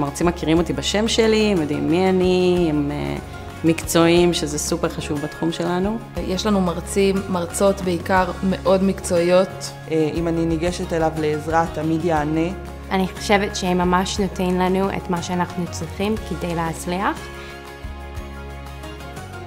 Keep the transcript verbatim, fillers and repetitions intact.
המרצים מכירים אותי בשם שלי, הם יודעים מי אני, הם מקצועיים, שזה סופר חשוב בתחום שלנו. יש לנו מרצים, מרצות בעיקר מאוד מקצועיות. אם אני ניגשת אליו לעזרה, תמיד יענה. אני חושבת שהם ממש נותנים לנו את מה שאנחנו צריכים כדי להצליח.